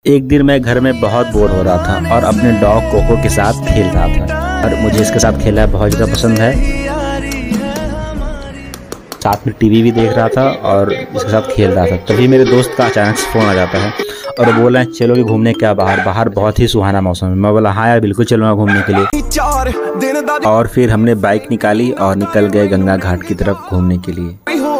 एक दिन मैं घर में बहुत बोर हो रहा था और अपने डॉग कोको के साथ खेल रहा था और मुझे इसके साथ खेलना बहुत ज़्यादा पसंद है। साथ में टीवी भी देख रहा था और इसके साथ खेल रहा था। तभी मेरे दोस्त का अचानक से फ़ोन आ जाता है और वो बोला चलोगे घूमने क्या बाहर बहुत ही सुहाना मौसम है। मैं बोला हाँ यार बिल्कुल चलूँगा घूमने के लिए। और फिर हमने बाइक निकाली और निकल गए गंगा घाट की तरफ घूमने के लिए।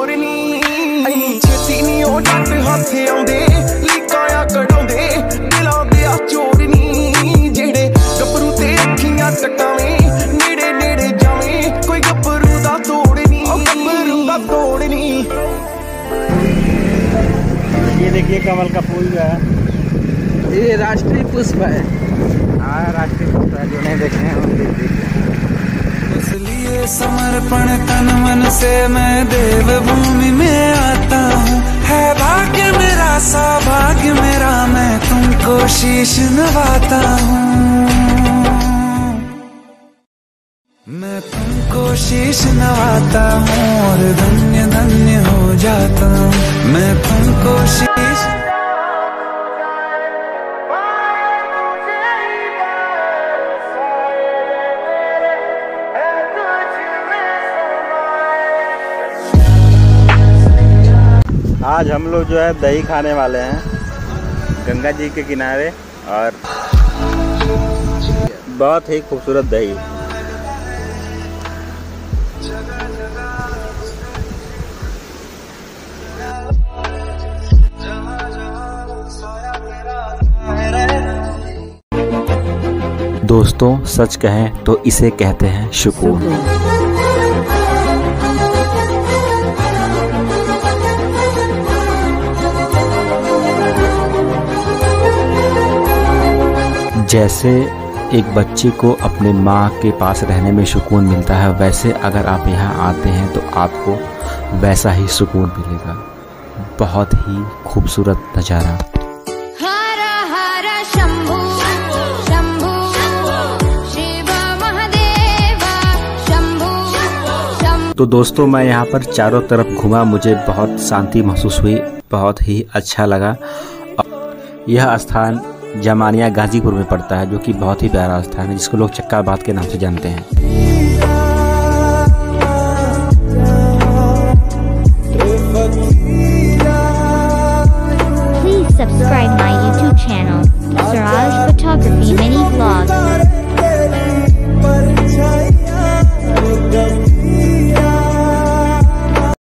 ये देखिए कमल का फूल जो है ये राष्ट्रीय पुष्प है। हाँ राष्ट्रीय पुष्प है, जो नहीं देखे हैं वो देख लीजिए। इसलिए समर्पण तन मन से मैं देवभूमि में आता हूँ। है भाग्य मेरा सौभाग्य मेरा, मैं तुमको शीश नवाता हूँ। मैं तुमको शीश नवाता हूँ और धन्य धन्य हो जाता हूँ। मैं तुमको शीश आज हम लोग जो है दही खाने वाले हैं गंगा जी के किनारे और बहुत ही खूबसूरत दही। दोस्तों सच कहें तो इसे कहते हैं सुकून। जैसे एक बच्चे को अपने माँ के पास रहने में सुकून मिलता है, वैसे अगर आप यहाँ आते हैं तो आपको वैसा ही सुकून मिलेगा। बहुत ही खूबसूरत नज़ारा। हर हर शंभू शंभू शिव महादेव शंभू शंभू। तो दोस्तों मैं यहाँ पर चारों तरफ घूमा, मुझे बहुत शांति महसूस हुई, बहुत ही अच्छा लगा। यह स्थान जमानिया गाजीपुर में पड़ता है, जो कि बहुत ही प्यारा स्थान है, जिसको लोग चक्काबात के नाम से जानते हैं।